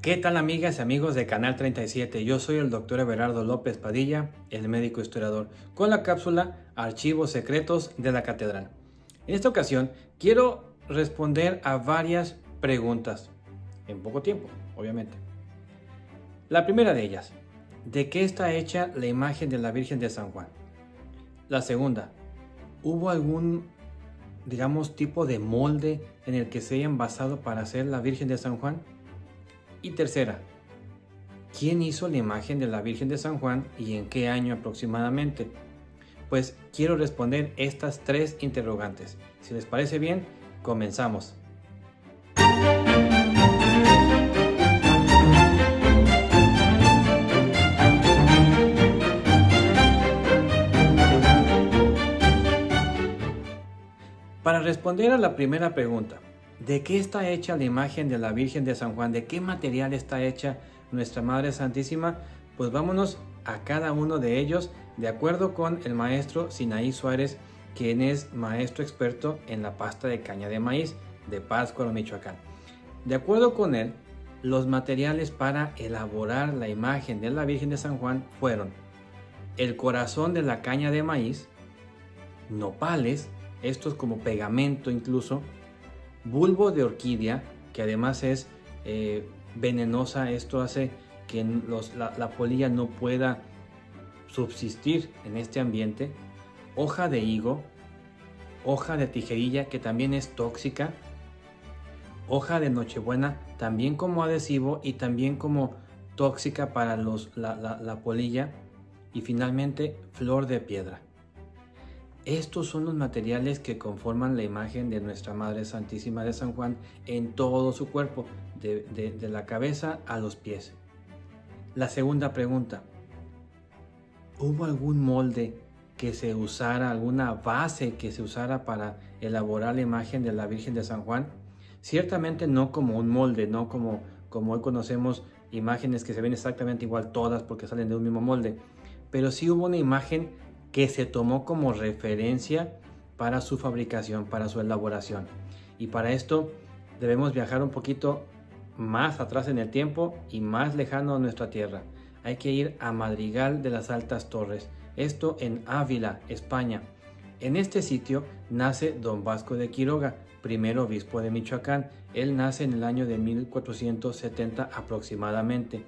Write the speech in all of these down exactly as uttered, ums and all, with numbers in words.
¿Qué tal, amigas y amigos de Canal treinta y siete? Yo soy el doctor Everardo López Padilla, el médico historiador, con la cápsula Archivos Secretos de la Catedral. En esta ocasión quiero responder a varias preguntas, en poco tiempo, obviamente. La primera de ellas, ¿de qué está hecha la imagen de la Virgen de San Juan? La segunda, ¿hubo algún, digamos, tipo de molde en el que se hayan basado para hacer la Virgen de San Juan? Y tercera, ¿quién hizo la imagen de la Virgen de San Juan y en qué año aproximadamente? Pues quiero responder estas tres interrogantes. Si les parece bien, comenzamos. Para responder a la primera pregunta, ¿de qué está hecha la imagen de la Virgen de San Juan? ¿De qué material está hecha nuestra Madre Santísima? Pues vámonos a cada uno de ellos de acuerdo con el maestro Sinaí Suárez, quien es maestro experto en la pasta de caña de maíz de Pátzcuaro, Michoacán. De acuerdo con él, los materiales para elaborar la imagen de la Virgen de San Juan fueron el corazón de la caña de maíz, nopales, estos como pegamento incluso, bulbo de orquídea, que además es eh, venenosa. Esto hace que los, la, la polilla no pueda subsistir en este ambiente. Hoja de higo, hoja de tijerilla, que también es tóxica, hoja de nochebuena, también como adhesivo y también como tóxica para los, la, la, la polilla, y finalmente flor de piedra. Estos son los materiales que conforman la imagen de nuestra Madre Santísima de San Juan en todo su cuerpo, de, de, de la cabeza a los pies. La segunda pregunta, ¿hubo algún molde que se usara, alguna base que se usara para elaborar la imagen de la Virgen de San Juan? Ciertamente no como un molde, no como, como hoy conocemos imágenes que se ven exactamente igual todas porque salen de un mismo molde, pero sí hubo una imagen que se tomó como referencia para su fabricación, para su elaboración. Y para esto debemos viajar un poquito más atrás en el tiempo y más lejano a nuestra tierra. Hay que ir a Madrigal de las Altas Torres, esto en Ávila, España. En este sitio nace Don Vasco de Quiroga, primer obispo de Michoacán. Él nace en el año de mil cuatrocientos setenta aproximadamente.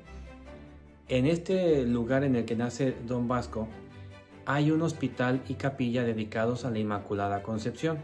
En este lugar en el que nace Don Vasco, hay un hospital y capilla dedicados a la Inmaculada Concepción.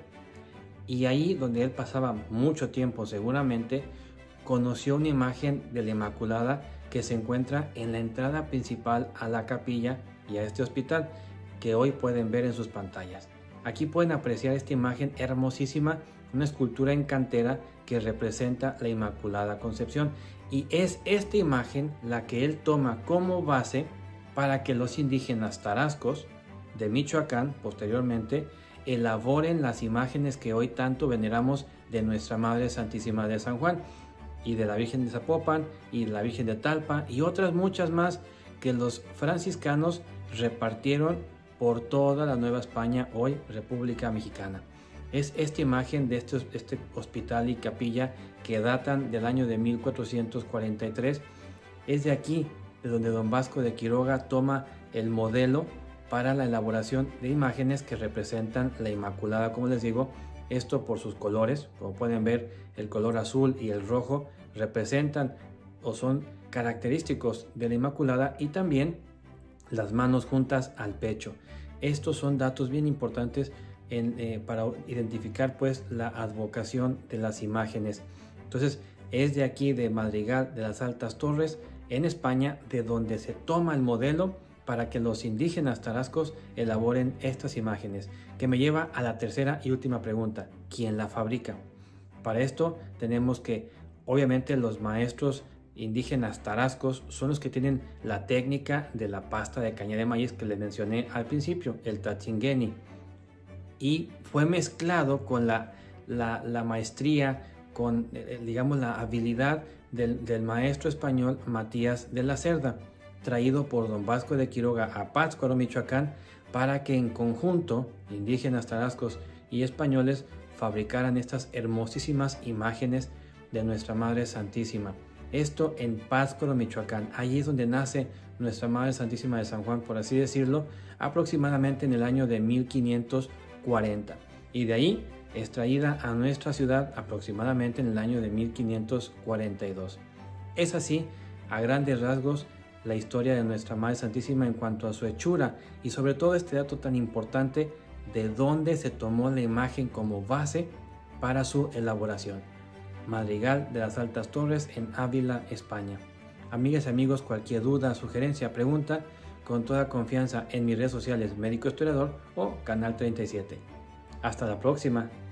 Y ahí, donde él pasaba mucho tiempo seguramente, conoció una imagen de la Inmaculada que se encuentra en la entrada principal a la capilla y a este hospital, que hoy pueden ver en sus pantallas. Aquí pueden apreciar esta imagen hermosísima, una escultura en cantera que representa la Inmaculada Concepción. Y es esta imagen la que él toma como base para que los indígenas tarascos de Michoacán posteriormente elaboren las imágenes que hoy tanto veneramos de nuestra Madre Santísima de San Juan y de la Virgen de Zapopan y de la Virgen de Talpa y otras muchas más que los franciscanos repartieron por toda la Nueva España, hoy República Mexicana. Es esta imagen de este, este hospital y capilla que datan del año de mil cuatrocientos cuarenta y tres. Es de aquí de donde Don Vasco de Quiroga toma el modelo para la elaboración de imágenes que representan la Inmaculada, como les digo, esto por sus colores. Como pueden ver, el color azul y el rojo representan o son característicos de la Inmaculada, y también las manos juntas al pecho. Estos son datos bien importantes en, eh, para identificar pues la advocación de las imágenes. Entonces es de aquí, de Madrigal de las Altas Torres, en España, de donde se toma el modelo para que los indígenas tarascos elaboren estas imágenes, que me lleva a la tercera y última pregunta: ¿quién la fabrica? Para esto tenemos que, obviamente, los maestros indígenas tarascos son los que tienen la técnica de la pasta de caña de maíz que les mencioné al principio, el tatzingueni, y fue mezclado con la, la, la maestría, con digamos la habilidad del, del maestro español Matías de la Cerda, traído por Don Vasco de Quiroga a Pátzcuaro, Michoacán, para que en conjunto indígenas tarascos y españoles fabricaran estas hermosísimas imágenes de nuestra Madre Santísima. Esto en Pátzcuaro, Michoacán. Allí es donde nace nuestra Madre Santísima de San Juan, por así decirlo, aproximadamente en el año de mil quinientos cuarenta. Y de ahí es traída a nuestra ciudad aproximadamente en el año de mil quinientos cuarenta y dos. Es así, a grandes rasgos, la historia de nuestra Madre Santísima en cuanto a su hechura y sobre todo este dato tan importante de dónde se tomó la imagen como base para su elaboración. Madrigal de las Altas Torres en Ávila, España. Amigas y amigos, cualquier duda, sugerencia, pregunta, con toda confianza en mis redes sociales Médico Historiador o Canal treinta y siete. Hasta la próxima.